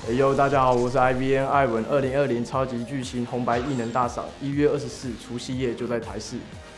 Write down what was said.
哎呦，大家好，我是 IVN 艾文。2020超级巨星红白艺能大赏1月24除夕夜就在台视。